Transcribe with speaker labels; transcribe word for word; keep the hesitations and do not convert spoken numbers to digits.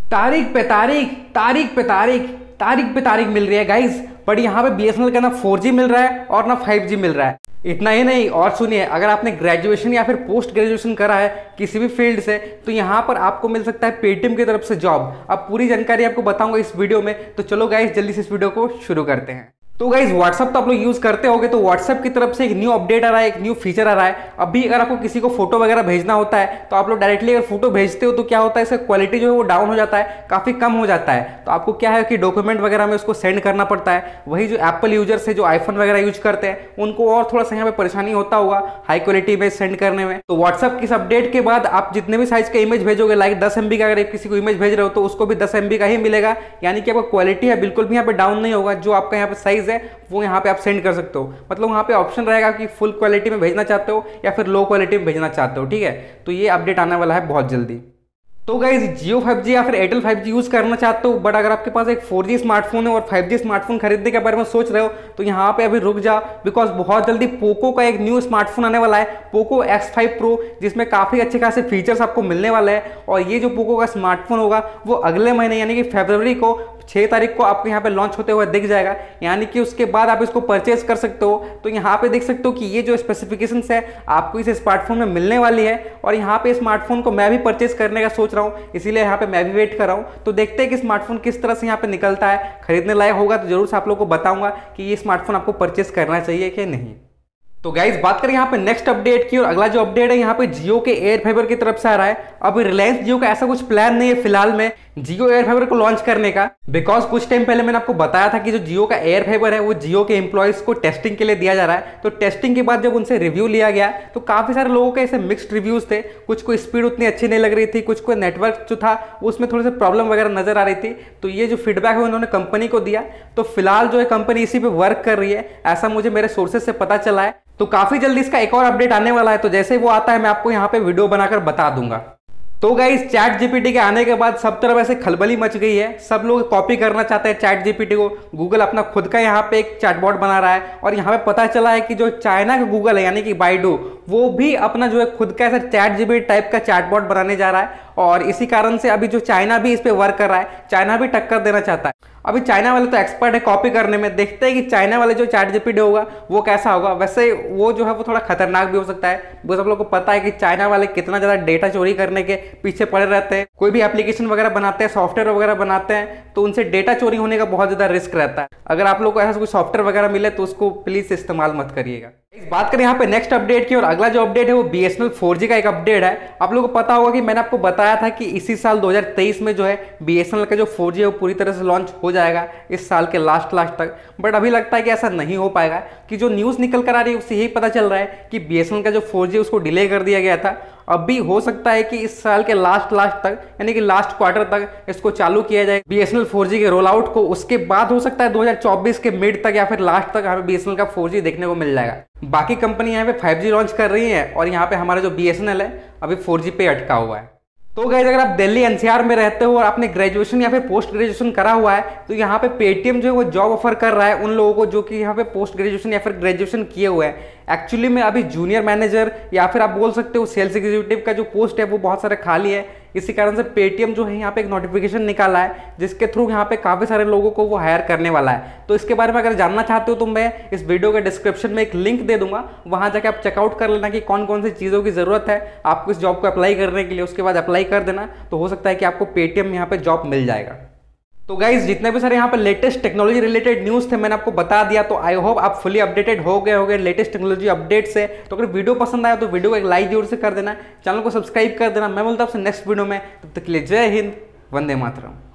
Speaker 1: तारीख पे तारीख तारीख पे तारीख तारीख पे तारीख मिल रही है गाइस। बट यहाँ पे बीएसएनएल का ना फोर जी मिल रहा है और ना फाइव जी मिल रहा है। इतना ही नहीं, और सुनिए, अगर आपने ग्रेजुएशन या फिर पोस्ट ग्रेजुएशन करा है किसी भी फील्ड से तो यहाँ पर आपको मिल सकता है पेटीएम की तरफ से जॉब। अब पूरी जानकारी आपको बताऊंगा इस वीडियो में, तो चलो गाइस जल्दी से इस वीडियो को शुरू करते हैं। तो गाइज व्हाट्सअप तो आप लोग यूज करते होगे, तो व्हाट्सअप की तरफ से एक न्यू अपडेट आ रहा है, एक न्यू फीचर आ रहा है। अभी अगर आपको किसी को फोटो वगैरह भेजना होता है तो आप लोग डायरेक्टली अगर फोटो भेजते हो तो क्या होता है, इसका क्वालिटी जो है वो डाउन हो जाता है, काफी कम हो जाता है। तो आपको क्या है कि डॉक्यूमेंट वगैरह में उसको सेंड करना पड़ता है। वही जो एप्पल यूजर्स है जो आईफोन वगैरह यूज करते हैं उनको और थोड़ा सा यहाँ पे परेशानी होता होगा हाई क्वालिटी में सेंड करने में। तो व्हाट्सअप की इस अपडेट के बाद आप जितने भी साइज का इमेज भेजोगे, लाइक दस एमबी का अगर किसी को इमेज भेज रहे हो तो उसको भी दस एमबी का ही मिलेगा, यानी कि आपका क्वालिटी है बिल्कुल भी यहाँ पे डाउन नहीं होगा। जो आपका यहाँ पे साइज है वो यहाँ पे आप सेंड कर सकते हो। मतलब वहाँ पे ऑप्शन रहेगा कि फुल क्वालिटी में भेजना चाहते हो या फिर लो क्वालिटी में भेजना चाहते हो। ठीक है, तो ये अपडेट आने वाला है बहुत जल्दी। तो गाइज जियो फाइव जी या फिर एयरटेल फाइव जी यूज करना चाहते हो, बट अगर आपके पास एक फोर जी स्मार्टफोन है और फाइव जी स्मार्टफोन खरीदने के बारे में सोच रहे हो तो यहाँ पे अभी रुक जाओ, बिकॉज बहुत जल्दी पोको का एक न्यू स्मार्टफोन आने वाला है, पोको एक्स फाइव प्रो, जिसमें काफी अच्छे खासे फीचर्स आपको मिलने वाले हैं। और ये जो पोको का स्मार्टफोन होगा वो अगले महीने यानी कि फरवरी को छह तारीख को आपको यहाँ पे लॉन्च होते हुए दिख जाएगा, यानी कि उसके बाद आप इसको परचेज कर सकते हो। तो यहाँ पे देख सकते हो कि ये जो स्पेसिफिकेशंस है आपको इस स्मार्टफोन में मिलने वाली है। और यहाँ पे स्मार्टफोन को मैं भी परचेज करने का सोच रहा हूँ, इसीलिए यहाँ पे मैं भी वेट कर रहा हूँ। तो देखते हैं कि स्मार्टफोन किस तरह से यहाँ पे निकलता है, खरीदने लायक होगा तो जरूर से आप लोग को बताऊंगा कि ये स्मार्टफोन आपको परचेज करना चाहिए कि नहीं। तो गाइज बात करें यहाँ पे नेक्स्ट अपडेट की, और अगला जो अपडेट है यहाँ पे जियो के एयर फाइबर की तरफ से आ रहा है। अब रिलायंस जियो का ऐसा कुछ प्लान नहीं है फिलहाल में जियो एयर फाइबर को लॉन्च करने का, बिकॉज कुछ टाइम पहले मैंने आपको बताया था कि जो जियो का एयर फाइबर है वो जियो के एम्प्लॉयज को टेस्टिंग के लिए दिया जा रहा है। तो टेस्टिंग के बाद जब उनसे रिव्यू लिया गया तो काफी सारे लोगों के ऐसे मिक्स्ड रिव्यूज थे। कुछ को स्पीड उतनी अच्छी नहीं लग रही थी, कुछ को नेटवर्क जो था उसमें थोड़े से प्रॉब्लम वगैरह नजर आ रही थी। तो ये जो फीडबैक है उन्होंने कंपनी को दिया। तो फिलहाल जो है कंपनी इसी पे वर्क कर रही है, ऐसा मुझे मेरे सोर्सेज से पता चला है। तो काफी जल्दी इसका एक और अपडेट आने वाला है, तो जैसे वो आता है मैं आपको यहाँ पे वीडियो बनाकर बता दूंगा। तो गाइस चैट जीपीटी के आने के बाद सब तरफ ऐसे खलबली मच गई है, सब लोग कॉपी करना चाहते हैं चैट जीपीटी को। गूगल अपना खुद का यहाँ पे एक चैटबॉट बना रहा है, और यहाँ पे पता चला है कि जो चाइना का गूगल है यानी कि बाइडू, वो भी अपना जो है खुद का ऐसा चैट जीपीटी टाइप का चैटबॉट बनाने जा रहा है। और इसी कारण से अभी जो चाइना भी इस पे वर्क कर रहा है, चाइना भी टक्कर देना चाहता है। अभी चाइना वाले तो एक्सपर्ट है कॉपी करने में, देखते हैं कि चाइना वाले जो चैट जीपीटी होगा वो कैसा होगा। वैसे वो जो है वो थोड़ा खतरनाक भी हो सकता है, बिकॉज आप लोग को पता है कि चाइना वाले कितना ज्यादा डेटा चोरी करने के पीछे पड़े रहते हैं। कोई भी एप्लीकेशन वगैरह बनाते हैं, सॉफ्टवेयर वगैरह बनाते हैं, तो उनसे डेटा चोरी होने का बहुत ज्यादा रिस्क रहता है। अगर आप लोग को ऐसा कोई सॉफ्टवेयर वगैरह मिले तो उसको प्लीज इस्तेमाल मत करिएगा। इस बात करें यहाँ पे नेक्स्ट अपडेट की, और अगला जो अपडेट है वो बीएसएनएल फोर जी का एक अपडेट है। आप लोगों को पता होगा कि मैंने आपको बताया था कि इसी साल दो हज़ार तेईस में जो है बीएसएनएल का जो फोर जी है वो पूरी तरह से लॉन्च हो जाएगा इस साल के लास्ट लास्ट तक। बट अभी लगता है कि ऐसा नहीं हो पाएगा, कि जो न्यूज़ निकल कर आ रही है उससे यही पता चल रहा है कि बीएसएनएल का जो फोर जी उसको डिले कर दिया गया था। अब भी हो सकता है कि इस साल के लास्ट लास्ट तक यानी कि लास्ट क्वार्टर तक इसको चालू किया जाए बीएसएनएल फोर जी के रोल आउट को। उसके बाद हो सकता है दो हज़ार चौबीस के मिड तक या फिर लास्ट तक हमें बीएसएनएल का फोर जी देखने को मिल जाएगा। बाकी कंपनी यहाँ पे फाइव जी लॉन्च कर रही है और यहाँ पे हमारा जो बीएसएनएल है अभी फोर जी पे अटका हुआ है। तो गाइस अगर आप दिल्ली एनसीआर में रहते हो और आपने ग्रेजुएशन या फिर पोस्ट ग्रेजुएशन करा हुआ है तो यहाँ पे पेटीएम जो है वो जॉब ऑफर कर रहा है उन लोगों को जो कि यहाँ पे पोस्ट ग्रेजुएशन या फिर ग्रेजुएशन किए हुए हैं। एक्चुअली में अभी जूनियर मैनेजर या फिर आप बोल सकते हो सेल्स एग्जीक्यूटिव का जो पोस्ट है वो बहुत सारे खाली है। इसी कारण से पेटीएम जो है यहाँ पे एक नोटिफिकेशन निकाला है जिसके थ्रू यहाँ पे काफी सारे लोगों को वो हायर करने वाला है। तो इसके बारे में अगर जानना चाहते हो तो मैं इस वीडियो के डिस्क्रिप्शन में एक लिंक दे दूंगा, वहां जाके आप चेकआउट कर लेना कि कौन कौन सी चीजों की जरूरत है आपको इस जॉब को अप्लाई करने के लिए। उसके बाद अप्लाई कर देना तो हो सकता है कि आपको पेटीएम में यहाँ पे जॉब मिल जाएगा। तो गाइज जितने भी सारे यहाँ पे लेटेस्ट टेक्नोलॉजी रिलेटेड न्यूज़ थे मैंने आपको बता दिया। तो आई होप आप फुली अपडेटेड हो गए होंगे लेटेस्ट टेक्नोलॉजी अपडेट से। तो अगर वीडियो पसंद आया तो वीडियो को एक लाइक जरूर से कर देना, चैनल को सब्सक्राइब कर देना। मैं बोलता हूँ आपसे नेक्स्ट वीडियो में, तब तक के लिए जय हिंद, वंदे मातरम।